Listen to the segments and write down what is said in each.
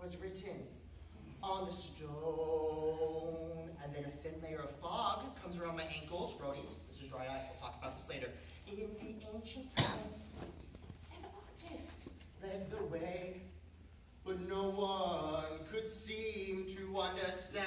was written on the stone, and then a thin layer of fog comes around my ankles. Roadies, this is dry ice, we'll talk about this later. In the ancient time, an artist led the way, but no one could seem to understand.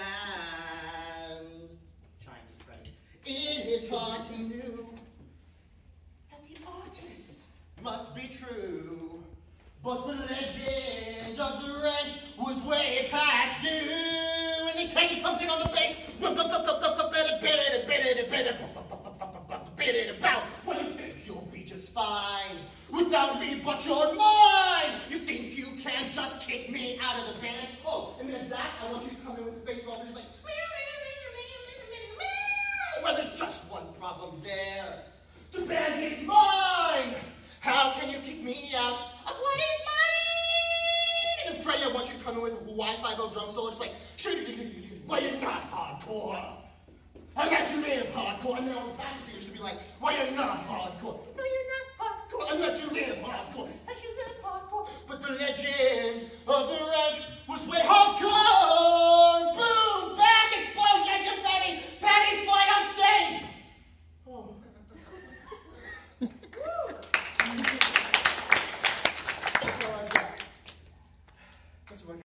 Chimes, Freddie. In his heart he knew that the artist must be true, but the legend of the rent was way past due. And then Kenny comes in on the bass. Well, you think you'll be just fine without me, but you're mine. You think you can just kick me out of the band? Oh, and then Zach, I want you to come in with the bass ball and just like, well, there's just one problem there. The band is mine. How can you kick me out of what is mine? And then Freddie, I want you to come in with a Hawaii 5-0 drum solo, just like, well, you're not hardcore. Unless you live hardcore. And then all the backing singers should be like, well, you're not hardcore. No, you're not hardcore. Unless you live hardcore. Unless you live hardcore. But the legend